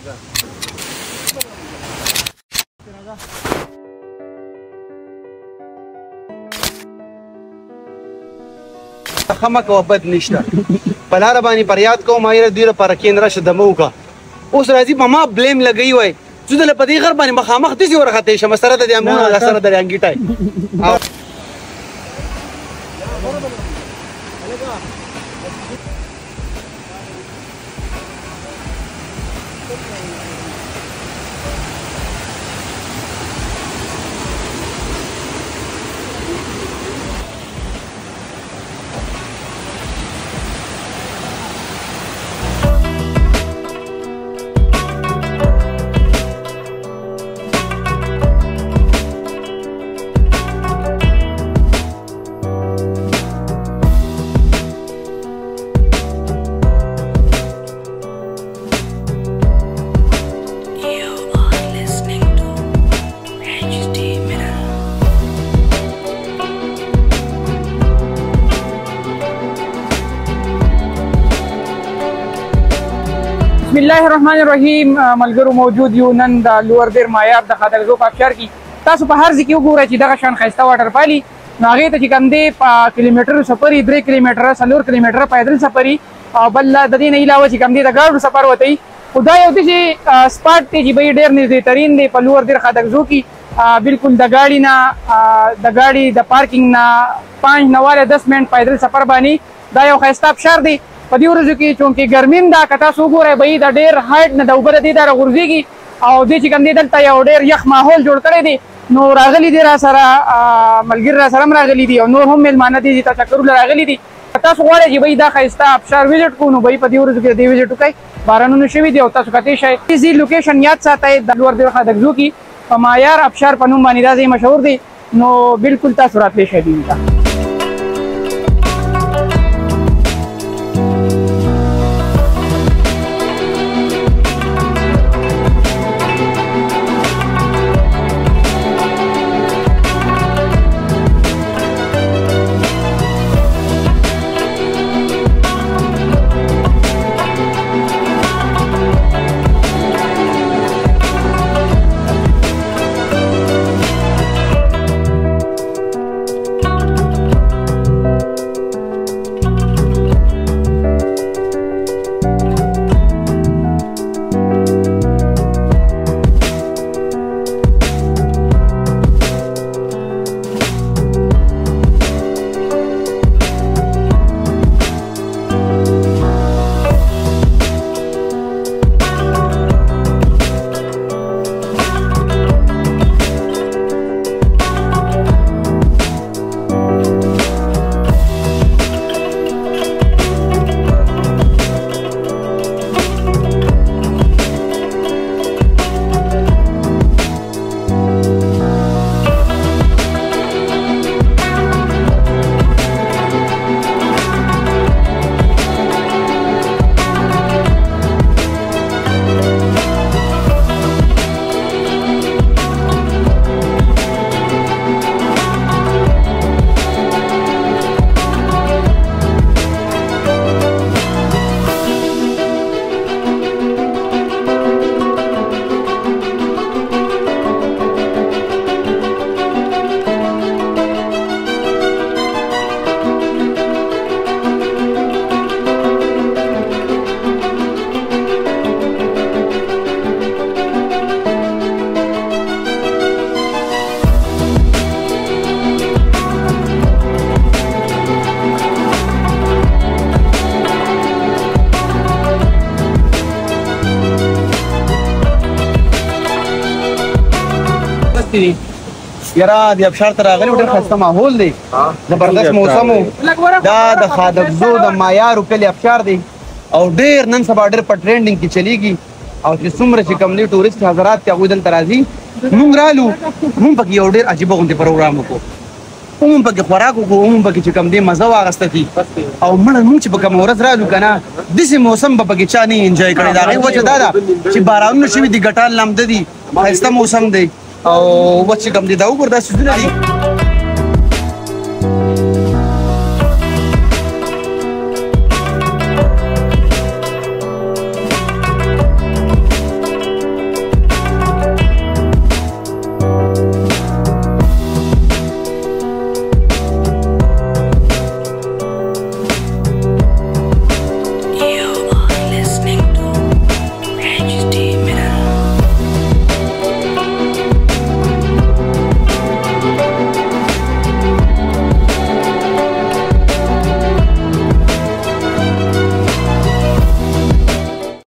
خمک او بد نشته په لاره باندې فریاد کوم مایره دوی لپاره کیندره شه دمه وکړه اوس راځي په ما بلیم لګوي وای زه دله په دې غر باندې مخامخ داسې ورختی شم سره د دې امونه سره د انګیټای بسم الله الرحمن الرحیم ملګرو موجود یو نن د لوړ دیر مایار د خادرزو په ابشار کې تاسو په هر ځای کې وګورئ چې دغه شان ښایسته واټر فالي نو هغې ته چې کوم دی په کیلومیټر سفري 3 کیلومیټره 4 کیلومیټره پیدل سفري او بل د دې نه علاوه چې کوم دی د ګاډو سفر وتی خو دا یو داسې سپاټ دی چې به ډېر نږدې ترین دی په لوړ دیر خادرزو کې بالکل د ګاډي د پارکینګ نه 5 نه واله 10 منټ پیدل سفر باندې دا یو ښایسته ابشار دی په دې ورځو کې چونکې ګرمین دا که تاسو وګورئ به د ډېر هایټ نه د اوبه د دې دا راغورځېږي او دې چې کوم دی دلته یو ډېر یخ ماحول جوړ کړی دی نو راغلي دي را سره ملګري را سره هم راغلي دي او نور هم میلمانه دي چې تشکرونه راغلي دي تاسو غواړئ چې به دا ښایسته ابشار وزټ کړو نو به په دې ورځو کې د دې وزټ وکړئ بارانونه شوي دي او تاسو کتلی شئ دې لوکیشن یاد ساتئ د لوړ دیر خادرزو کې په مایار ابشار په نوم باندې دا ځای مشهور دی نو بالکل تاسو راتلی شئ دلته یاره د ابشار ته راغلي ډېر ښایسته ماحول دی زبردست موسم و دا د خادرزو د مایار کلي ابشار دی او ډېر نن سبا ډېر په ټرینډینګ کې چلیږي او چې څومره چې کوم دی ټورست حضرات چې هغوی دلته راځي موږ رالو موږ پکې یو ډېر عجیبه غوندې پروګرام وکړو موږ پکې خوراک وکړو موږ پکې چې کوم دی مزه واخیسته دي او مړه موږ چې په کومه ورځ رالو که نه داسې موسم به پکې چا نه انجوی کړی د هغې وجه دا ده چې بارانونه شوي دي ګټان لامده دي ښایسته موسم دی او وچ چې کوم دي دا وګوره دا سیزونه دي